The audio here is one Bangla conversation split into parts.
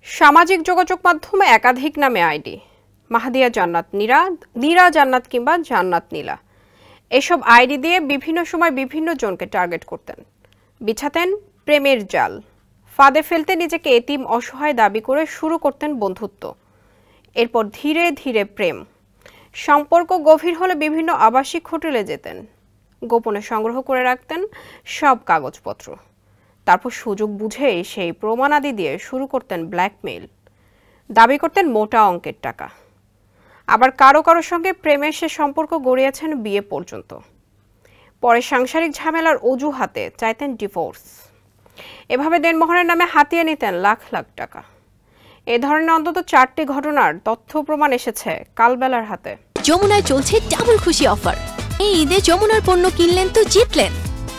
সামাজিক যোগাযোগ মাধ্যমে একাধিক নামে আইডি, মাহাদিয়া জান্নাত নীরা, নীরা জান্নাত কিংবা জান্নাত নীলা। এসব আইডি দিয়ে বিভিন্ন সময় বিভিন্ন জনকে টার্গেট করতেন, বিছাতেন প্রেমের জাল, ফাঁদে ফেলতে নিজেকে এতিম অসহায় দাবি করে শুরু করতেন বন্ধুত্ব। এরপর ধীরে ধীরে প্রেম সম্পর্ক গভীর হলে বিভিন্ন আবাসিক হোটেলে যেতেন, গোপনে সংগ্রহ করে রাখতেন সব কাগজপত্র। তারপর সুযোগ বুঝেই সেই প্রমাণাদি দিয়ে শুরু করতেন ব্ল্যাকমেইল, দাবি করতেন মোটা অঙ্কের টাকা। আবার কারো কারো সঙ্গে প্রেমের সে সম্পর্ক গড়িয়েছেন বিয়ে পর্যন্ত। পরে সাংসারিক ঝামেলার অজুহাতে চাইতেন ডিভোর্স। এভাবে দেনমোহরের নামে হাতিয়ে নিতেন লাখ লাখ টাকা। এ ধরনের অন্তত 4টি ঘটনার তথ্য প্রমাণ এসেছে কালবেলার হাতে। যমুনায় চলছে ডাবল খুশি অফার। এই ঈদে যমুনার পণ্য কিনলেন তো জিতলেন।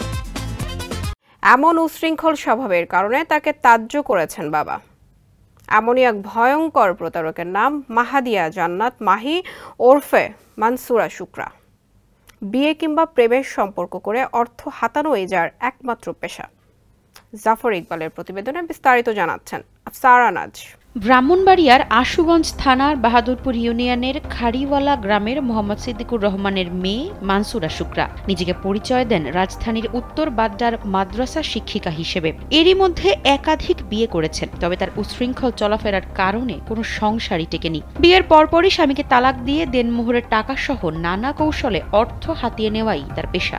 এমন উশৃঙ্খল স্বভাবের কারণে তাকে ত্যায্য করেছেন বাবা। এমনই এক ভয়ঙ্কর প্রতারকের নাম মাহাদিয়া জান্নাত মাহি ওরফে মানসুরা শুক্রা। বিয়ে কিংবা প্রেমের সম্পর্ক করে অর্থ হাতানোই যার একমাত্র পেশা। জাফর ইকবালের প্রতিবেদনে বিস্তারিত জানাচ্ছেন আফসারা নাজ। ব্রাহ্মণবাড়িয়ার আশুগঞ্জ থানার বাহাদুরপুর ইউনিয়নের খাড়িওয়ালা গ্রামের মোহাম্মদ সিদ্দিকুর রহমানের মেয়ে মানসুরা শুক্রা নিজেকে পরিচয় দেন রাজধানীর উত্তর বাড্ডার মাদ্রাসা শিক্ষিকা হিসেবে। এরই মধ্যে একাধিক বিয়ে করেছেন, তবে তার উশৃঙ্খল চলাফেরার কারণে কোনো সংসারই টেকেনি। বিয়ের পরপরই স্বামীকে তালাক দিয়ে দেনমোহরের টাকা সহ নানা কৌশলে অর্থ হাতিয়ে নেওয়াই তার পেশা।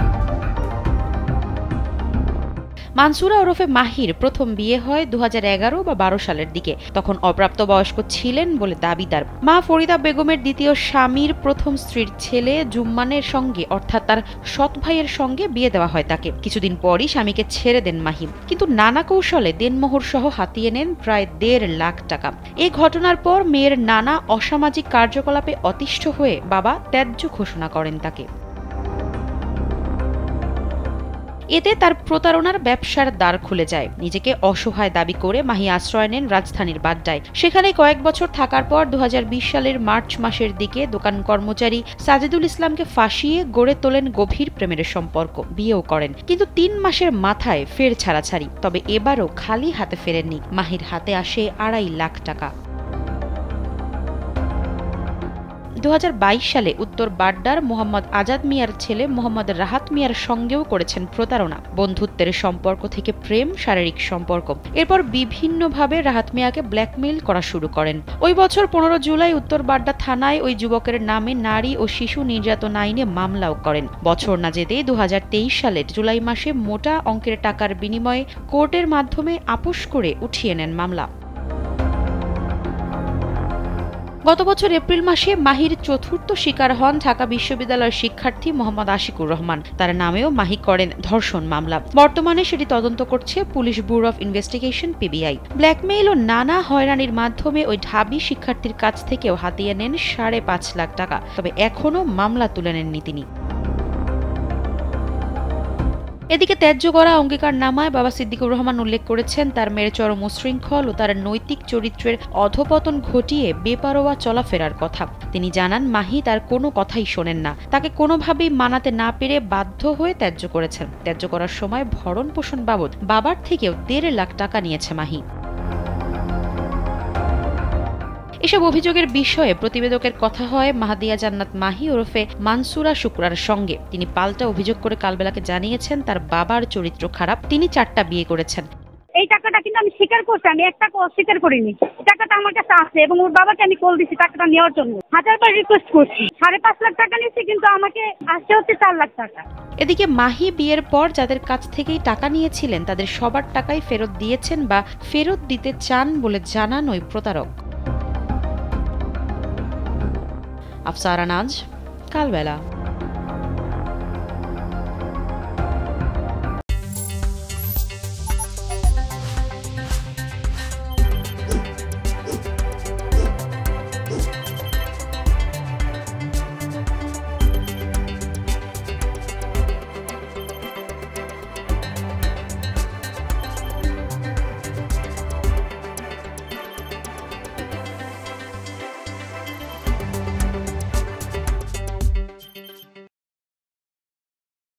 মানসুরা ওরফে মাহির প্রথম বিয়ে হয় 2011 বা 12 সালের দিকে। তখন অপ্রাপ্তবয়স্ক ছিলেন বলে দাবি তার। মা ফরিদা বেগমের দ্বিতীয় স্বামীর প্রথম স্ত্রীর ছেলে জুম্মানের সঙ্গে, অর্থাৎ তার সৎ ভাইয়ের সঙ্গে বিয়ে দেওয়া হয় তাকে। কিছুদিন পরই স্বামীকে ছেড়ে দেন মাহি, কিন্তু নানা কৌশলে দেনমোহর সহ হাতিয়ে নেন প্রায় 1.5 লাখ টাকা। এই ঘটনার পর মেয়ের নানা অসামাজিক কার্যকলাপে অতিষ্ঠ হয়ে বাবা ত্যায্য ঘোষণা করেন তাকে। এতে তার প্রতারণার ব্যবসার দ্বার খুলে যায়। নিজেকে অসহায় দাবি করে মাহি আশ্রয় নেন রাজধানীর বাড্ডায়। সেখানে কয়েক বছর থাকার পর 2020 সালের মার্চ মাসের দিকে দোকান কর্মচারী সাজিদুল ইসলামকে ফাঁসিয়ে গড়ে তোলেন গভীর প্রেমের সম্পর্ক, বিয়েও করেন। কিন্তু 3 মাসের মাথায় ফের ছাড়াছাড়ি। তবে এবারও খালি হাতে ফেরেননি। মাহির হাতে আসে 2.5 লাখ টাকা। 2022 সালে উত্তর বাড্ডার মোহাম্মদ আজাদ মিয়ার ছেলে মোহাম্মদ রাহাত মিয়ার সঙ্গেও করেছেন প্রতারণা। বন্ধুত্বের সম্পর্ক থেকে প্রেম, শারীরিক সম্পর্ক। এরপর বিভিন্নভাবে রাহাত মিয়াকে ব্ল্যাকমেইল করা শুরু করেন। ওই বছর 15 জুলাই উত্তর বাড্ডা থানায় ওই যুবকের নামে নারী ও শিশু নির্যাতন আইনে মামলাও করেন। বছর না যেতেই 2023 সালের জুলাই মাসে মোটা অঙ্কের টাকার বিনিময়ে কোর্টের মাধ্যমে আপোস করে উঠিয়ে নেন মামলা। গত বছর এপ্রিল মাসে মাহির চতুর্থ শিকার হন ঢাকা বিশ্ববিদ্যালয়ের শিক্ষার্থী মোহাম্মদ আশিকুর রহমান। তার নামেও মাহি করেন ধর্ষণ মামলা। বর্তমানে সেটি তদন্ত করছে police bureau of investigation PBI। Blackmail ও নানা হয়রানির মাধ্যমে ওই ঢাবি শিক্ষার্থীর কাছ থেকেও হাতিয়ে নেন 5.5 লাখ টাকা। তবে এখনও মামলা তুলে নেননি তিনি। এদিকে ত্যায্য করা অঙ্গীকার নামায় বাবা সিদ্দিকুর রহমান উল্লেখ করেছেন তার মেয়ের চরম উশৃঙ্খল ও তার নৈতিক চরিত্রের অধপতন ঘটিয়ে বেপারোয়া চলাফেরার কথা। তিনি জানান মাহি তার কোনো কথাই শোনেন না। তাকে কোনোভাবেই মানাতে না পেরে বাধ্য হয়ে ত্যায্য করেছেন। ত্যায্য করার সময় ভরণ পোষণ বাবদ বাবার থেকেও 1.5 লাখ টাকা নিয়েছে মাহি। এসব অভিযোগের বিষয়ে প্রতিবেদকের কথা হয় মাহাদিয়া জান্নাত মাহি ওরফে মানসুরা শুক্রার সঙ্গে। তিনি পাল্টা অভিযোগ করে কালবেলাকে জানিয়েছেন তার বাবার চরিত্র খারাপ, তিনি 4টা বিয়ে করেছেন। এই টাকাটা কিন্তু আমি স্বীকার করছি, আমি এক টাকা অস্বীকার করিনি। টাকাটা আমার কাছে আছে এবং ওর বাবাকে আমি কল দিচ্ছি টাকাটা নেওয়ার জন্য। 1000বার রিকোয়েস্ট করছি। 5.5 লাখ টাকা নিয়েছি, কিন্তু আমাকে আসতে হচ্ছে 4 লাখ টাকা। এদিকে মাহি বিয়ের পর যাদের কাছ থেকেই টাকা নিয়েছিলেন তাদের সবার টাকাই ফেরত দিয়েছেন বা ফেরত দিতে চান বলে জানান ওই প্রতারক। আফসারা নাজ, কালবেলা।